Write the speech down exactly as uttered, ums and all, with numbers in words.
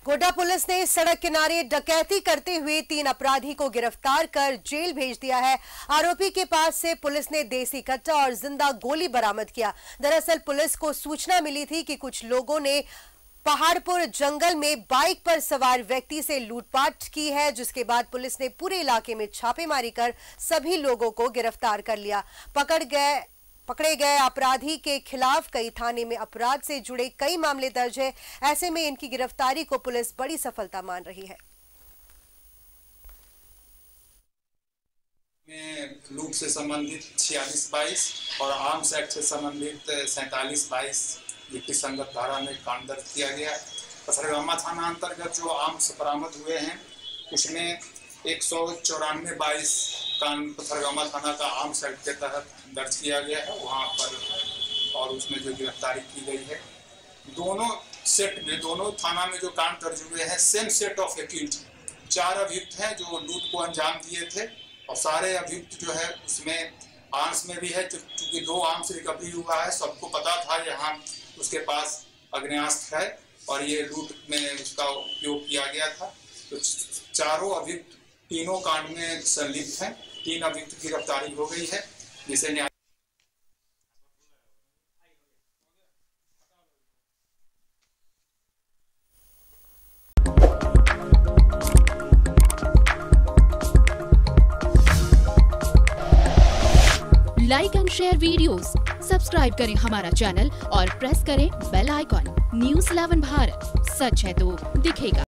Kota police ने सड़क किनारे डकैती करते हुए तीन अपराधी को गिरफ्तार कर जेल भेज दिया है। आरोपी के पास से पुलिस ने देसी कट्टा और जिंदा गोली बरामद किया। दरअसल पुलिस को सूचना मिली थी कि कुछ लोगों ने पहाड़पुर जंगल में बाइक पर सवार व्यक्ति से लूटपाट की है, जिसके बाद पुलिस ने पूरे इलाके में छापेमारी कर सभी लोगों को गिरफ्तार कर लिया। पकड़ गए पकड़े गए अपराधी के खिलाफ कई थाने में अपराध से जुड़े कई मामले दर्ज है। ऐसे में इनकी गिरफ्तारी को पुलिस बड़ी सफलता मान रही है। में लूट से संबंधित छियालीस बाईस और आर्म्स एक्ट से संबंधित सैंतालीस बाईस युक्ति संगत धारा में कांड दर्ज किया गया। पथरगामा थाना अंतर्गत जो आर्म्स बरामद हुए हैं उसमें एक सौ चौरानवे बाईस कांड पथरगामा थाना का आर्म्स एक्ट के तहत दर्ज किया गया है वहाँ पर, और उसमें जो गिरफ्तारी की गई है दोनों सेट में, दोनों थाना में जो कांड दर्ज हुए हैं सेम सेट ऑफ एक्यूज चार अभियुक्त हैं जो लूट को अंजाम दिए थे, और सारे अभियुक्त जो है उसमें आर्म्स में भी है, क्योंकि दो आर्म्स रिकवरी हुआ है। सबको पता था यहाँ उसके पास अग्नेयास्त्र है और ये लूट में उसका उपयोग किया गया था। तो चारों अभियुक्त तीनों कांड में संलिप्त हैं। तीन अभियुक्त की गिरफ्तारी हो गई है, जिसे न्याय like and share videos, subscribe करें हमारा चैनल और प्रेस करें bell icon. News eleven Bharat, सच है तो दिखेगा।